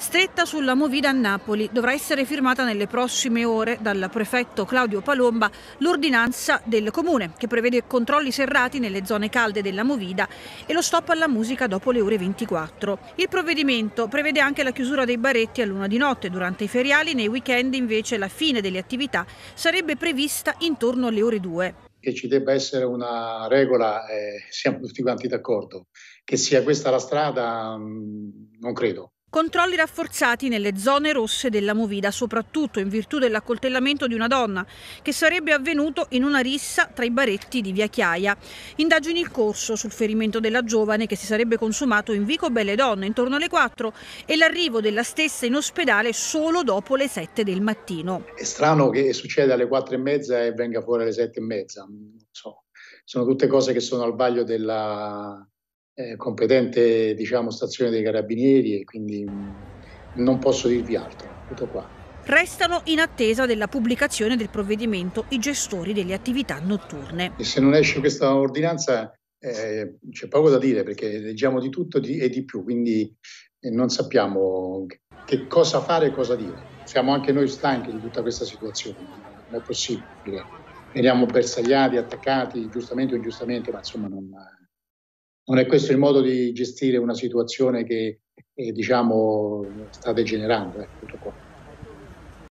Stretta sulla Movida a Napoli. Dovrà essere firmata nelle prossime ore dal prefetto Claudio Palomba l'ordinanza del comune che prevede controlli serrati nelle zone calde della Movida e lo stop alla musica dopo le ore 24. Il provvedimento prevede anche la chiusura dei baretti all'una di notte durante i feriali. Nei weekend invece la fine delle attività sarebbe prevista intorno alle ore 2. Che ci debba essere una regola, siamo tutti quanti d'accordo. Che sia questa la strada, non credo. Controlli rafforzati nelle zone rosse della Movida, soprattutto in virtù dell'accoltellamento di una donna che sarebbe avvenuto in una rissa tra i baretti di Via Chiaia. Indagini in corso sul ferimento della giovane che si sarebbe consumato in Vico Belle Donne intorno alle 4 e l'arrivo della stessa in ospedale solo dopo le 7 del mattino. È strano che succeda alle 4:30 e venga fuori alle 7:30. Non so. Sono tutte cose che sono al vaglio della competente, stazione dei carabinieri, e quindi non posso dirvi altro. Tutto qua. Restano in attesa della pubblicazione del provvedimento i gestori delle attività notturne. E se non esce questa ordinanza c'è poco da dire, perché leggiamo di tutto e di più, quindi non sappiamo che cosa fare e cosa dire. Siamo anche noi stanchi di tutta questa situazione, non è possibile. Veniamo bersagliati, attaccati, giustamente o ingiustamente, ma insomma non è questo il modo di gestire una situazione che sta degenerando. Tutto qua.